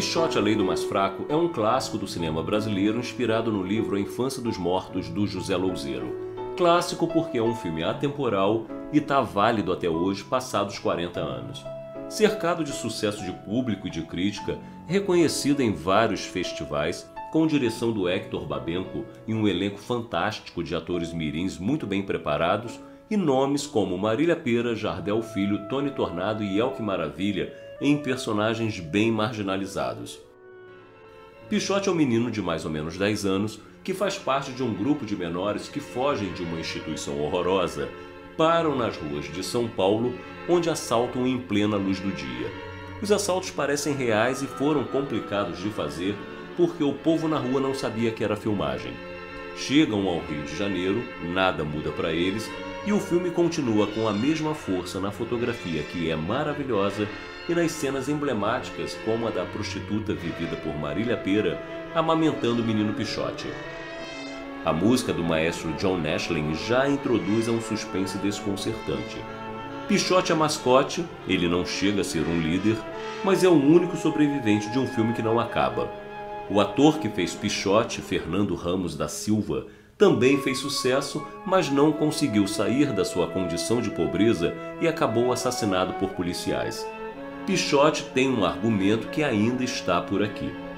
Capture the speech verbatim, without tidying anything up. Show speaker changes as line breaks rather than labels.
Pichote, a Lei do Mais Fraco é um clássico do cinema brasileiro inspirado no livro A Infância dos Mortos, do José Louzeiro. Clássico porque é um filme atemporal e está válido até hoje, passados quarenta anos. Cercado de sucesso de público e de crítica, reconhecido em vários festivais, com direção do Hector Babenco e um elenco fantástico de atores mirins muito bem preparados, e nomes como Marília Pêra, Jardel Filho, Tony Tornado e Elke Maravilha em personagens bem marginalizados. Pichote é um menino de mais ou menos dez anos que faz parte de um grupo de menores que fogem de uma instituição horrorosa, param nas ruas de São Paulo, onde assaltam em plena luz do dia. Os assaltos parecem reais e foram complicados de fazer porque o povo na rua não sabia que era filmagem. Chegam ao Rio de Janeiro, nada muda para eles, e o filme continua com a mesma força na fotografia, que é maravilhosa, e nas cenas emblemáticas, como a da prostituta vivida por Marília Pêra, amamentando o menino Pichote. A música do maestro John Nashling já introduz a um suspense desconcertante. Pichote é mascote, ele não chega a ser um líder, mas é o único sobrevivente de um filme que não acaba. O ator que fez Pichote, Fernando Ramos da Silva, também fez sucesso, mas não conseguiu sair da sua condição de pobreza e acabou assassinado por policiais. Pichote tem um argumento que ainda está por aqui.